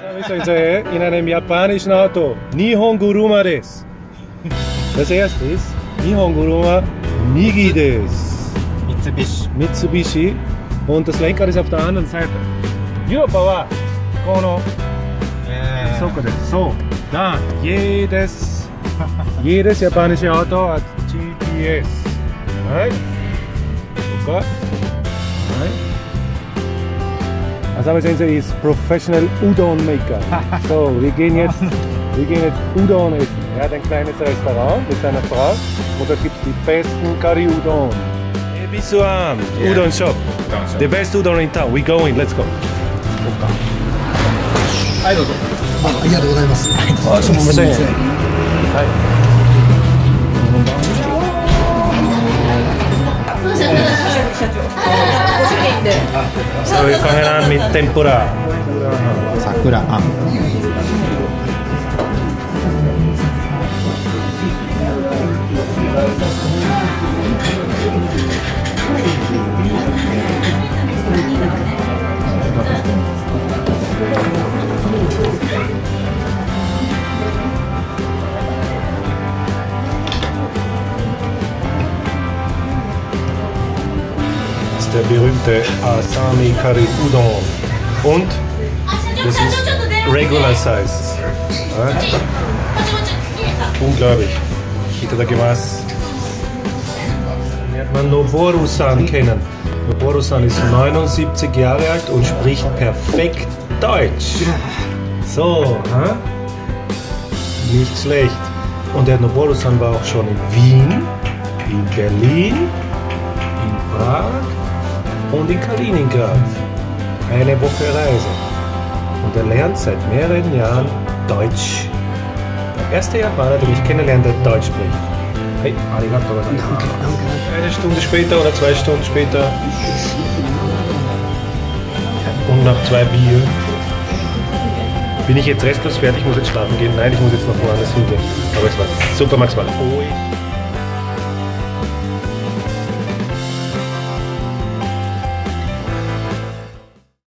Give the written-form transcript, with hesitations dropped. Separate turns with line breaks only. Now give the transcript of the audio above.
Asami-sensei in einem japanischen Auto. Nihon-guruma desu. Das erste ist Nihon-guruma Migi desu. Mitsubishi. Und das Lenkrad ist auf der anderen Seite. Yopa wa kono Soko desu. So, dann jedes japanische Auto hat GPS. Right? Okay. Right. Asami-sensei ist professional Udon Maker. So, wir gehen jetzt Udon essen. Er hat ein kleines Restaurant mit seiner Frau und da gibt es die besten Curry Udon. Ebisuan Udon Shop. The best udon in town. We go in. Let's go.
はい、どうぞ。ありがとうございます。
あ、すみません。はい。So wir fangen an mit Tempura.
Sakura an.
Der berühmte Asami Curry Udon und das ist Regular Size. Ja? Unglaublich. Itadakimasu. Lernt man Noboru-san kennen. Noboru-san ist 79 Jahre alt und spricht perfekt Deutsch. So, nicht schlecht. Und der Noboru-san war auch schon in Wien, in Berlin, in Prag und in Kaliningrad. Eine Woche Reise. Und er lernt seit mehreren Jahren Deutsch. Der erste Japaner, den ich kennenlerne, der Deutsch spricht. Hey, arigato gozaimasu. Eine Stunde später oder 2 Stunden später. Und nach 2 Bier. Bin ich jetzt restlos fertig, muss jetzt schlafen gehen? Nein, ich muss jetzt noch woanders hingehen. Aber es war super, Max. Oi.